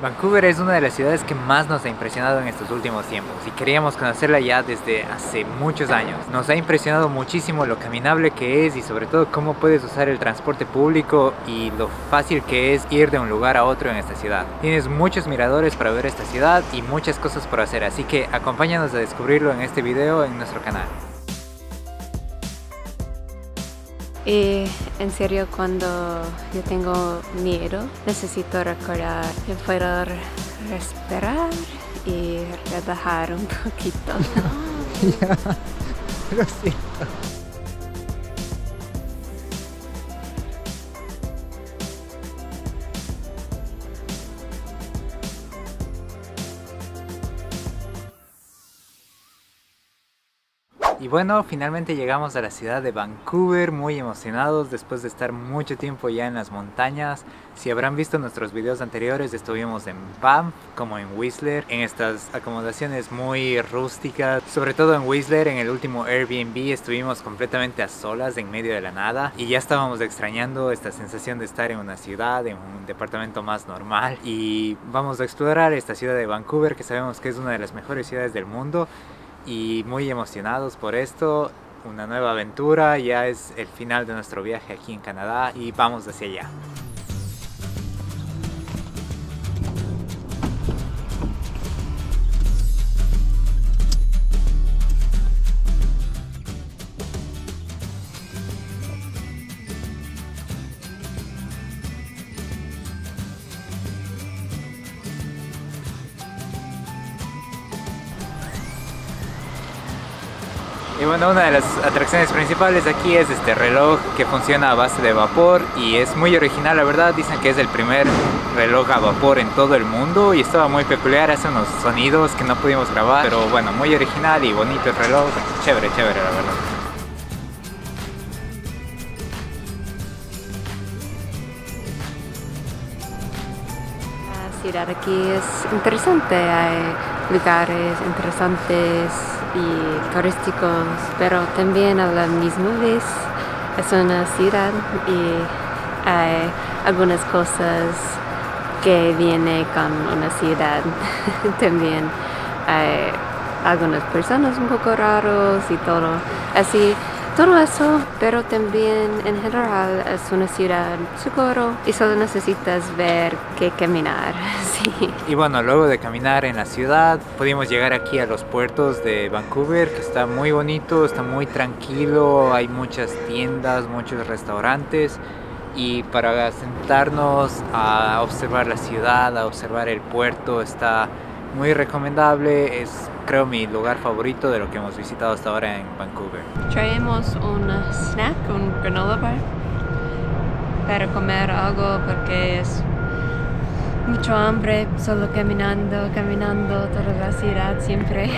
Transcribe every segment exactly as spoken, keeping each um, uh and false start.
Vancouver es una de las ciudades que más nos ha impresionado en estos últimos tiempos y queríamos conocerla ya desde hace muchos años. Nos ha impresionado muchísimo lo caminable que es y sobre todo cómo puedes usar el transporte público y lo fácil que es ir de un lugar a otro en esta ciudad. Tienes muchos miradores para ver esta ciudad y muchas cosas por hacer, así que acompáñanos a descubrirlo en este video en nuestro canal. Y en serio, cuando yo tengo miedo, necesito recordar que puedo respirar y relajar un poquito. Ya, lo siento. Y bueno, finalmente llegamos a la ciudad de Vancouver, muy emocionados después de estar mucho tiempo ya en las montañas. Si habrán visto nuestros videos anteriores, estuvimos en Banff, como en Whistler, en estas acomodaciones muy rústicas. Sobre todo en Whistler, en el último Airbnb, estuvimos completamente a solas en medio de la nada. Y ya estábamos extrañando esta sensación de estar en una ciudad, en un departamento más normal. Y vamos a explorar esta ciudad de Vancouver, que sabemos que es una de las mejores ciudades del mundo. Y muy emocionados por esto, una nueva aventura, ya es el final de nuestro viaje aquí en Canadá y vamos hacia allá. Y bueno, una de las atracciones principales aquí es este reloj que funciona a base de vapor y es muy original, la verdad. Dicen que es el primer reloj a vapor en todo el mundo y estaba muy peculiar, hace unos sonidos que no pudimos grabar, pero bueno, muy original y bonito el reloj, chévere, chévere la verdad. La ciudad aquí es interesante, hay lugares interesantes y turísticos, pero también a la misma vez es una ciudad y hay algunas cosas que vienen con una ciudad. También hay algunas personas un poco raros y todo así. Todo eso, pero también en general es una ciudad segura y solo necesitas ver que caminar. Sí. Y bueno, luego de caminar en la ciudad, pudimos llegar aquí a los puertos de Vancouver, que está muy bonito, está muy tranquilo, hay muchas tiendas, muchos restaurantes. Y para sentarnos a observar la ciudad, a observar el puerto, está muy recomendable, es creo mi lugar favorito de lo que hemos visitado hasta ahora en Vancouver. Traemos un snack, un granola bar, para comer algo porque es mucho hambre, solo caminando, caminando toda la ciudad siempre.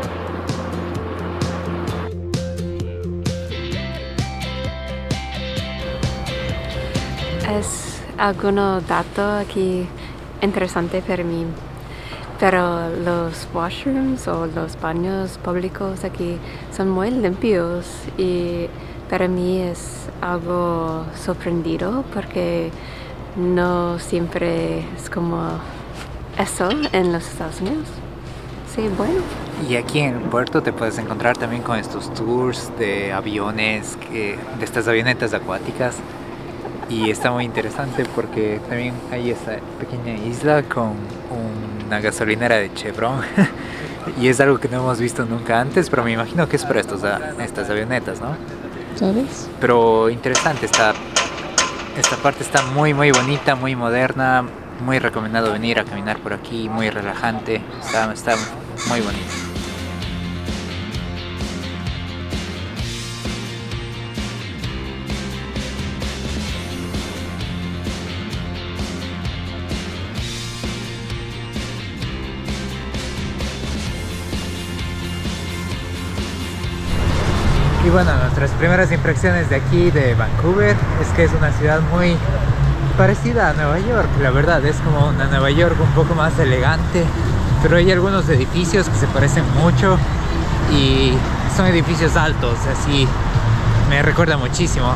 Es alguno dato aquí interesante para mí. Pero los washrooms o los baños públicos aquí son muy limpios y para mí es algo sorprendido porque no siempre es como eso en los Estados Unidos. Sí, bueno. Y aquí en el puerto te puedes encontrar también con estos tours de aviones, que, de estas avionetas acuáticas. Y está muy interesante porque también hay esta pequeña isla con una gasolinera de Chevron y es algo que no hemos visto nunca antes, pero me imagino que es para estos, estas avionetas, ¿no? ¿Sabes? Pero interesante, esta, esta parte está muy muy bonita, muy moderna, muy recomendado venir a caminar por aquí, muy relajante, está, está muy bonito. Y bueno, nuestras primeras impresiones de aquí, de Vancouver, es que es una ciudad muy parecida a Nueva York. La verdad, es como una Nueva York un poco más elegante, pero hay algunos edificios que se parecen mucho y son edificios altos, así me recuerda muchísimo.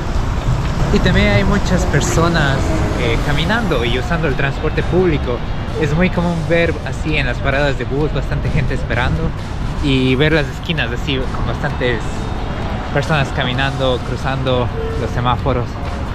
Y también hay muchas personas eh, caminando y usando el transporte público. Es muy común ver así en las paradas de bus bastante gente esperando y ver las esquinas así con bastantes personas caminando, cruzando los semáforos.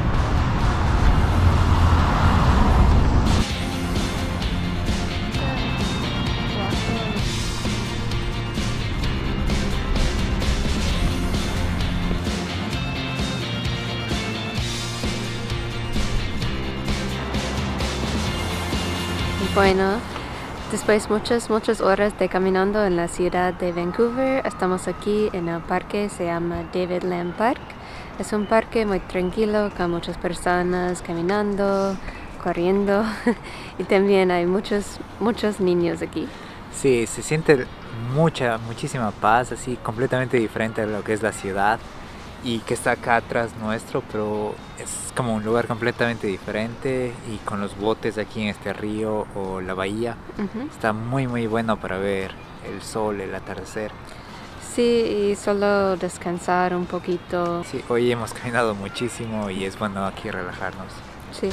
Bueno, después muchas, muchas horas de caminando en la ciudad de Vancouver, estamos aquí en el parque, se llama David Lamb Park. Es un parque muy tranquilo con muchas personas caminando, corriendo y también hay muchos, muchos niños aquí. Sí, se siente mucha, muchísima paz, así completamente diferente a lo que es la ciudad y que está acá atrás nuestro, pero es como un lugar completamente diferente y con los botes aquí en este río o la bahía. Uh-huh. Está muy muy bueno para ver el sol, el atardecer. Sí, y solo descansar un poquito. Sí, hoy hemos caminado muchísimo y es bueno aquí relajarnos. Sí.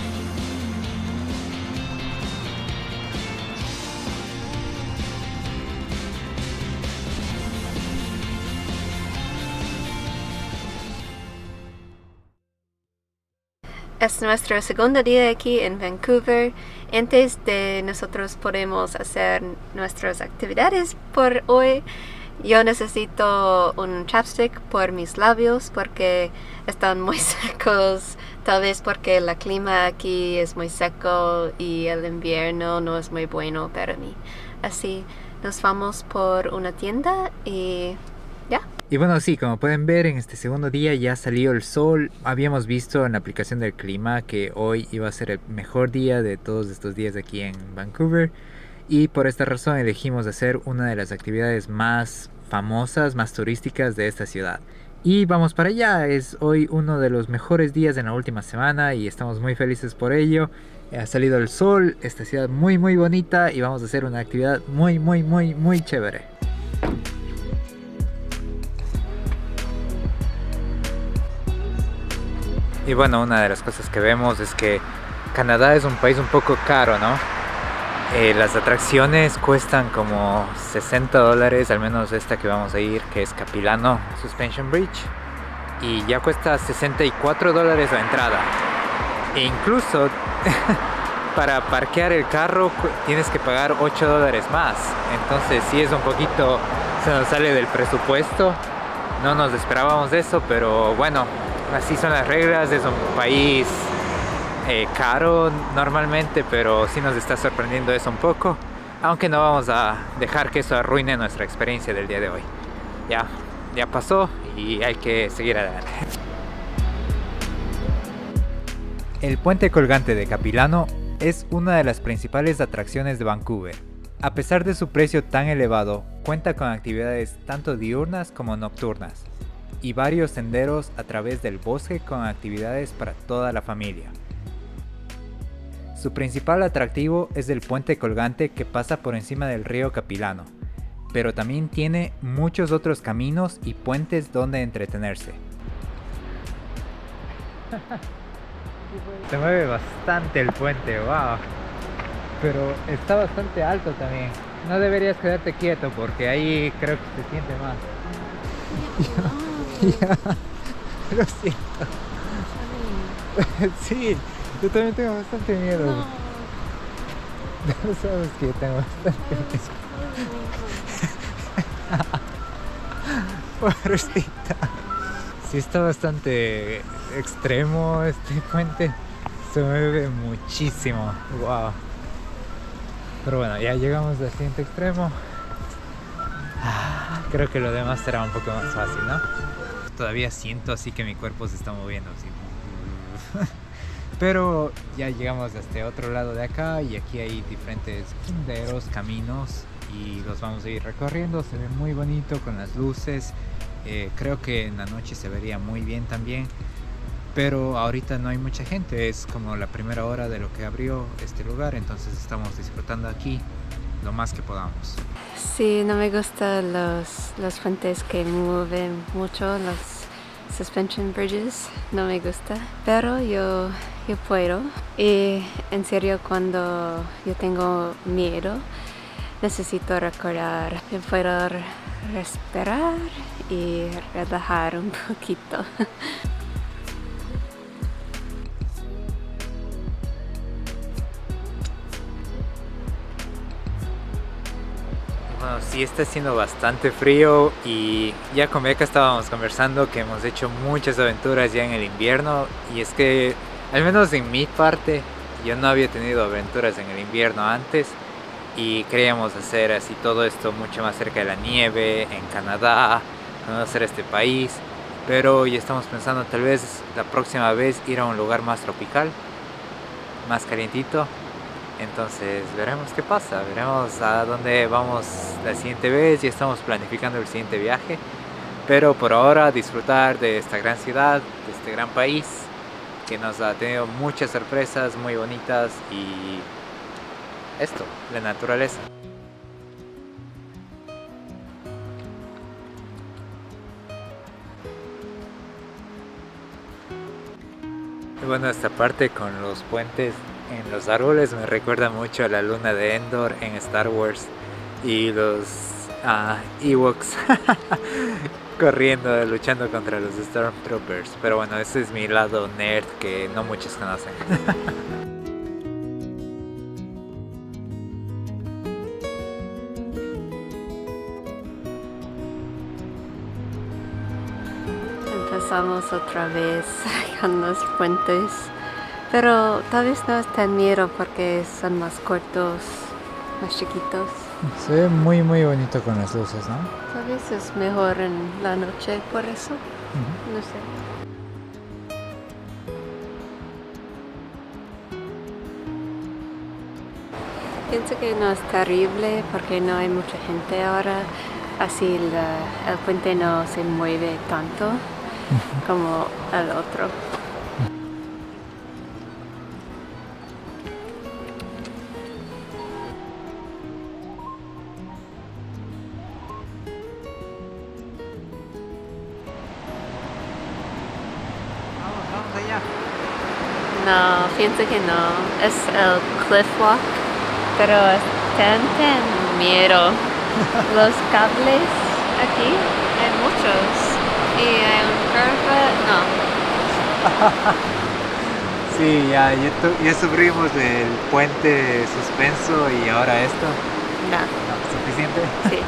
Es nuestro segundo día aquí en Vancouver. Antes de nosotros podemos hacer nuestras actividades por hoy, yo necesito un chapstick por mis labios porque están muy secos. Tal vez porque el clima aquí es muy seco y el invierno no es muy bueno para mí. Así nos vamos por una tienda y ya. Y bueno, sí, como pueden ver, en este segundo día ya salió el sol. Habíamos visto en la aplicación del clima que hoy iba a ser el mejor día de todos estos días aquí en Vancouver. Y por esta razón elegimos hacer una de las actividades más famosas, más turísticas de esta ciudad. Y vamos para allá. Es hoy uno de los mejores días en la última semana y estamos muy felices por ello. Ha salido el sol, esta ciudad muy muy bonita y vamos a hacer una actividad muy muy muy muy chévere. Y bueno, una de las cosas que vemos es que Canadá es un país un poco caro, ¿no? Eh, las atracciones cuestan como sesenta dólares, al menos esta que vamos a ir, que es Capilano Suspension Bridge. Y ya cuesta sesenta y cuatro dólares la entrada. E incluso para parquear el carro tienes que pagar ocho dólares más. Entonces sí es un poquito, se nos sale del presupuesto. No nos esperábamos eso, pero bueno. Así son las reglas, es un país eh, caro normalmente, pero sí nos está sorprendiendo eso un poco, aunque no vamos a dejar que eso arruine nuestra experiencia del día de hoy. Ya, ya pasó y hay que seguir adelante. El puente colgante de Capilano es una de las principales atracciones de Vancouver. A pesar de su precio tan elevado, cuenta con actividades tanto diurnas como nocturnas y varios senderos a través del bosque con actividades para toda la familia. Su principal atractivo es el puente colgante que pasa por encima del río Capilano, pero también tiene muchos otros caminos y puentes donde entretenerse. Se mueve bastante el puente, wow. Pero está bastante alto también. No deberías quedarte quieto porque ahí creo que se siente más. Ya, lo siento. Sí, yo también tengo bastante miedo. No, no sabes que yo tengo bastante miedo. Pobrecita. Sí, está bastante extremo este puente. Se mueve muchísimo. Wow. Pero bueno, ya llegamos al siguiente extremo. Creo que lo demás será un poco más fácil, ¿no? Todavía siento así que mi cuerpo se está moviendo así. Pero ya llegamos a este otro lado de acá y aquí hay diferentes senderos, caminos y los vamos a ir recorriendo. Se ve muy bonito con las luces. Eh, creo que en la noche se vería muy bien también. Pero ahorita no hay mucha gente, es como la primera hora de lo que abrió este lugar, entonces estamos disfrutando aquí lo más que podamos. Sí, no me gustan los, los puentes que mueven mucho, los suspension bridges, no me gusta. Pero yo, que puedo. Y en serio, cuando yo tengo miedo, necesito recordar que puedo respirar y relajar un poquito. Bueno, sí está haciendo bastante frío y ya con Beca estábamos conversando que hemos hecho muchas aventuras ya en el invierno, y es que al menos en mi parte yo no había tenido aventuras en el invierno antes y queríamos hacer así todo esto mucho más cerca de la nieve, en Canadá, conocer este país, pero ya estamos pensando tal vez la próxima vez ir a un lugar más tropical, más calientito. Entonces veremos qué pasa, veremos a dónde vamos la siguiente vez. Ya estamos planificando el siguiente viaje, pero por ahora disfrutar de esta gran ciudad, de este gran país que nos ha tenido muchas sorpresas muy bonitas y esto, la naturaleza. Y bueno, esta parte con los puentes en los árboles me recuerda mucho a la luna de Endor en Star Wars y los uh, Ewoks corriendo, luchando contra los Stormtroopers. Pero bueno, ese es mi lado nerd que no muchos conocen. Empezamos otra vez con los puentes. Pero tal vez no es tan miedo porque son más cortos, más chiquitos. Se ve muy muy bonito con las luces, ¿no? Tal vez es mejor en la noche por eso. Uh-huh. No sé. Pienso que no es terrible porque no hay mucha gente ahora. Así la, el puente no se mueve tanto uh-huh. como el otro. No, pienso que no. Es el cliff walk, pero es tan, tan miedo. Los cables aquí, hay muchos. Y hay un curva, no. Sí, ya, ya, ya sufrimos del puente suspenso y ahora esto. No. ¿No? ¿Suficiente? Sí.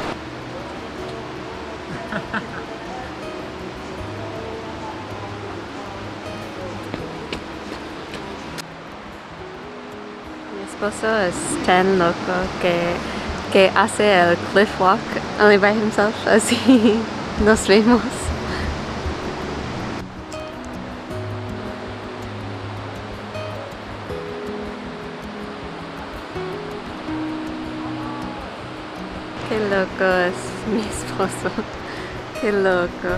Mi esposo es tan loco que, que hace el cliff walk only by himself, así nos vemos. Qué loco es mi esposo, qué loco.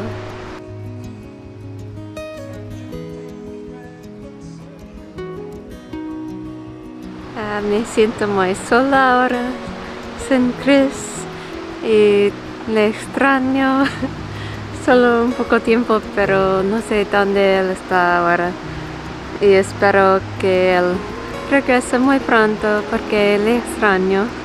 Uh, me siento muy sola ahora, sin Chris, y le extraño. Solo un poco tiempo, pero no sé dónde él está ahora. Y espero que él regrese muy pronto porque le extraño.